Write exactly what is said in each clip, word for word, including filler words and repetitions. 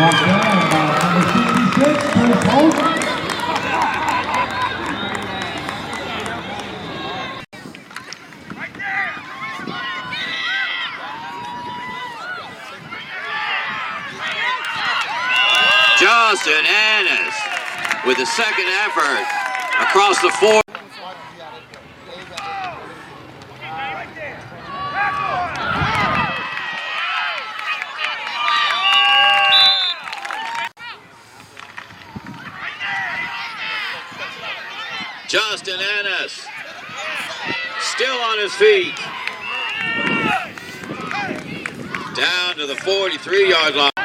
Brought down by number sixty-six, Chris Holt. Justin Ennis with the second effort across the four. Justin Ennis still on his feet. Down to the forty-three yard line.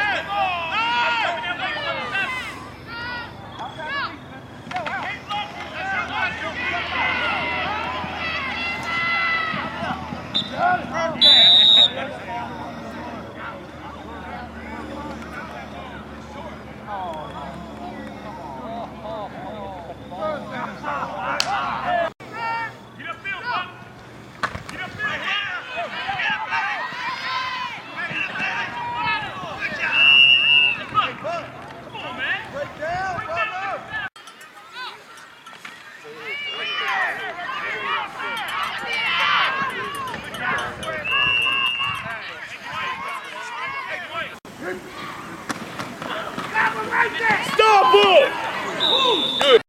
Stop it! Good.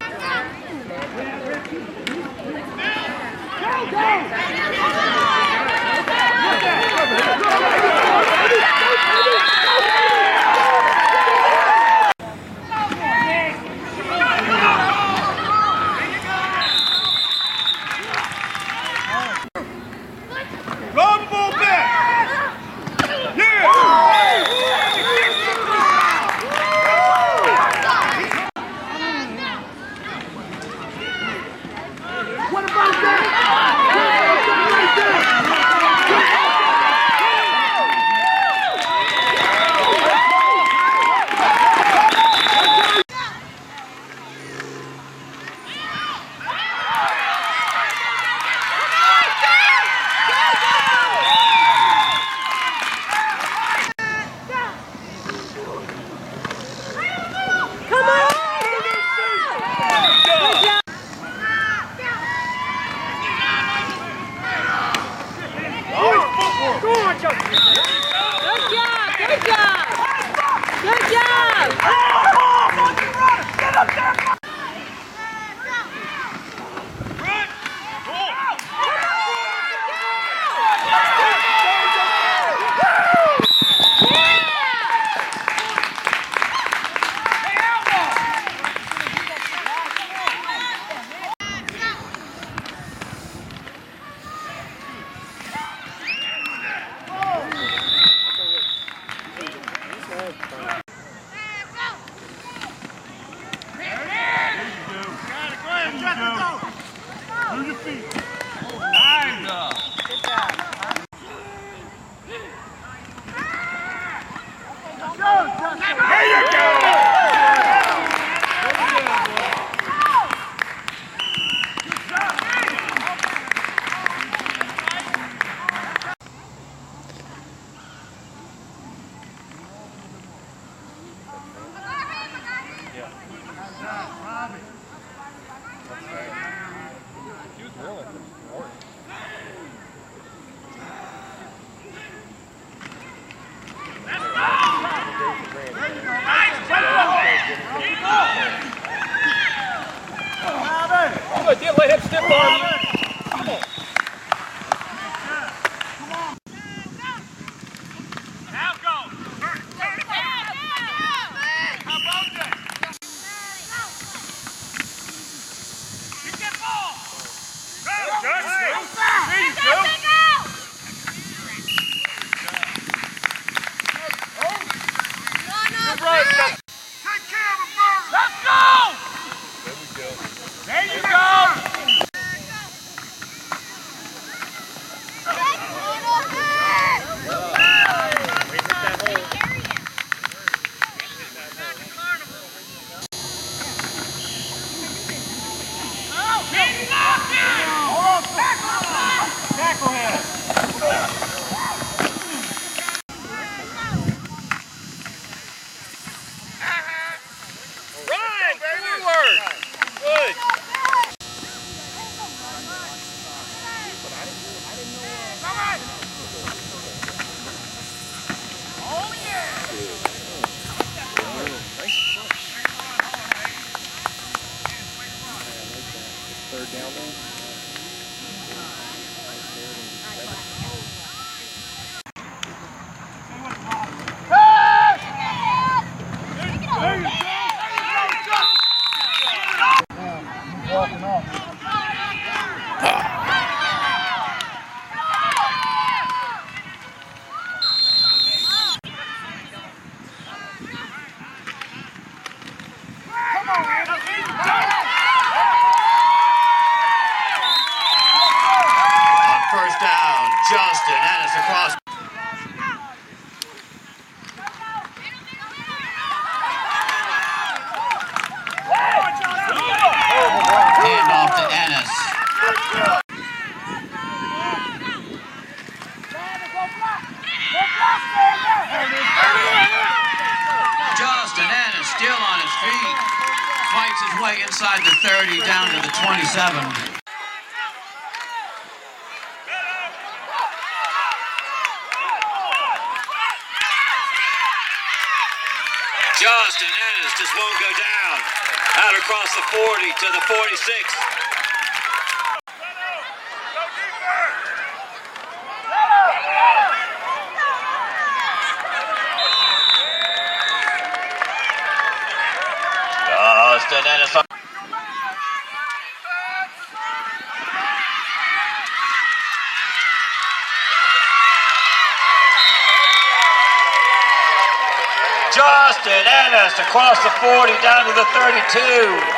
Run the ball back! Yeah! What about that? Good job! Good job! Good job! Get up there! Move your feet. Nice. Good job. There you go. Let him step on you. Come on. Now go. How about that? Get that ball. Go, Josh. There you go. Good run. Take care of the bird. Let's go. There we go. There you go. Tackle him. third down though? Walking off. On first down, Justin Ennis across. Hand off to Ennis. Justin Ennis still on his feet. Fights his way inside the thirty down to the twenty-seven. Justin Ennis just won't go down. Out across the forty to the forty-six. Justin Ennis on. Justin Ennis across the forty down to the thirty-two.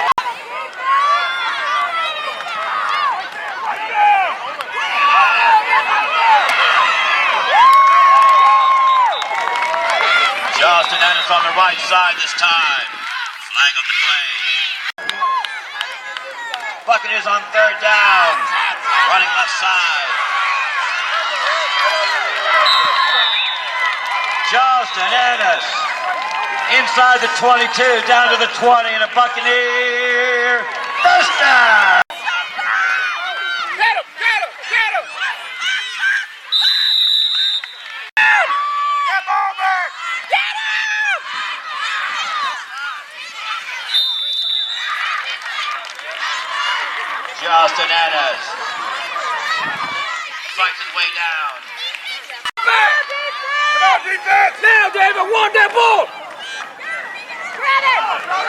Justin Ennis on the right side this time. Flag on the play. Buccaneers on third down. Running left side. Justin Ennis. Inside the twenty-two, down to the twenty, and a Buccaneer first down. Get him! Get him! Get him! Get ball back! Get him! Justin Ennis fights his way down. Come on, defense! Now, David, want that ball! Grab it!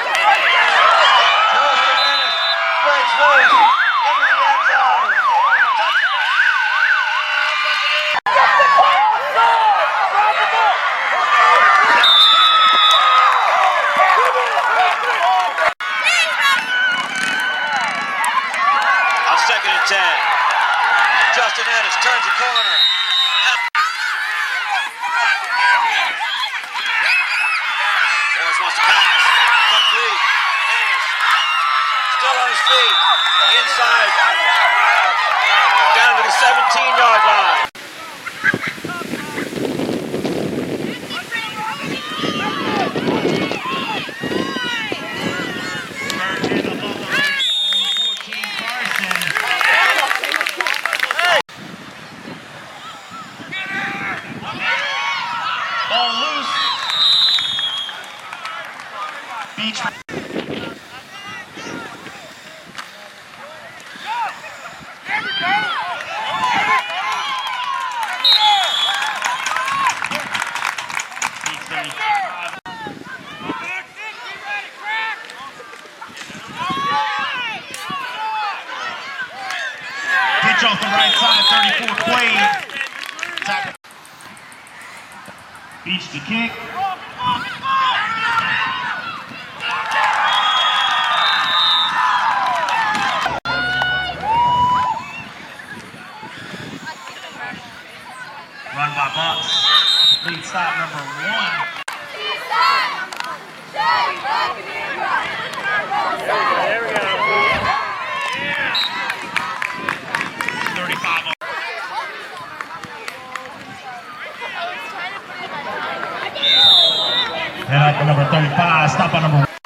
Justin Ennis breaks loose into the end zone. On second and ten, Justin Ennis turns the corner. Morris wants to pass. Complete. Ennis still on his feet. Inside. Down to the seventeen-yard line. Ball loose. Beach. Pitch off the right side, thirty-four Quaid. Tackle. Beach to kick. Run by Bucks. Lead stop number one. There we go. thirty-five. Head out to number thirty-five. Stop on number one.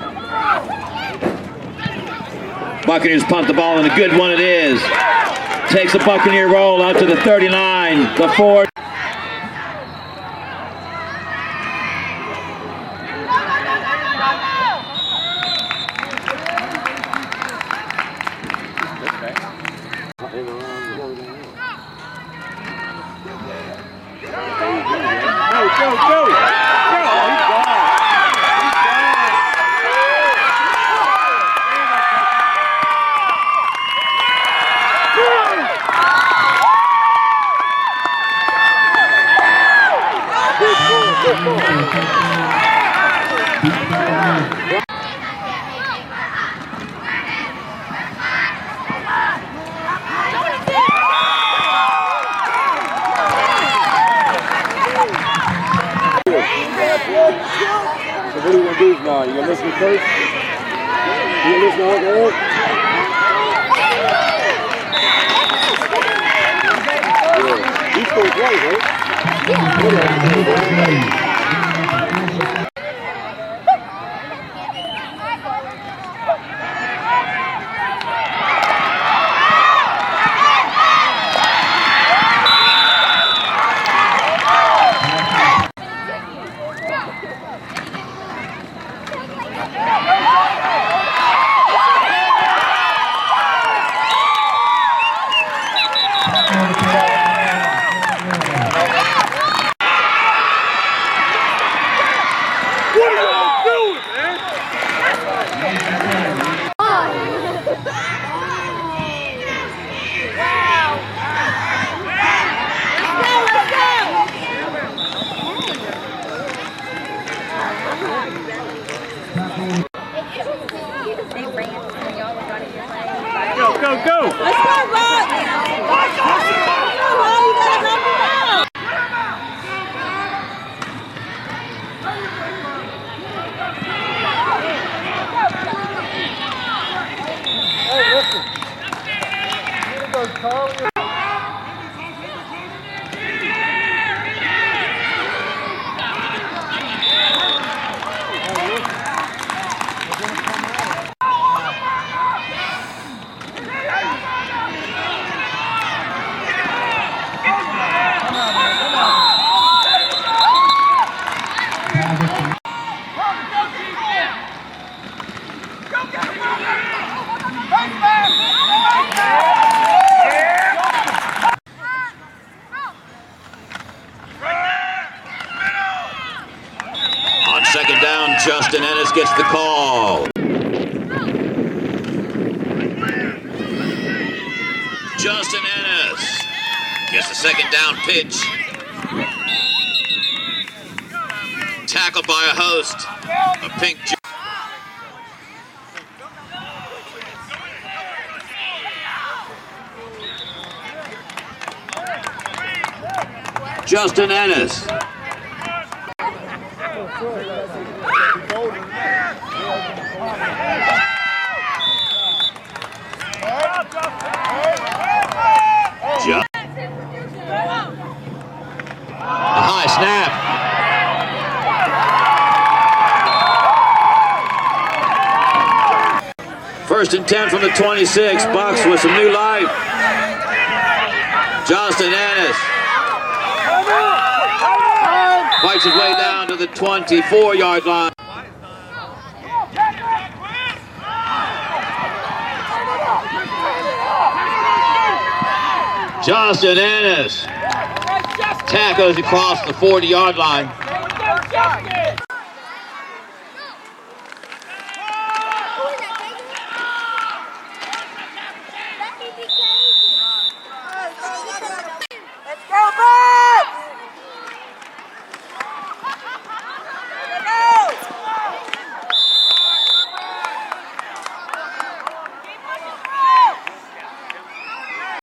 Buccaneers punt the ball, and a good one it is. takes the Buccaneer roll out to the thirty-nine, the four. Go, go, go! Go! He's gone. So what are you going to do now? You going to listen first? You going to listen to all the yeah. You still play, right? Yeah. Go, go, go! Let's go, Rock! Oh, you gotta knock him out! Hey, listen. Here goes Carl. On second down, Justin Ennis gets the call. Justin Ennis gets the second down pitch. Tackled by a host, a pink. Justin Ennis. Just a high snap. First and ten from the twenty-six. Bucks with some new life. Justin Ennis fights his way down to the twenty-four yard line. Justin Ennis tackles across the forty yard line.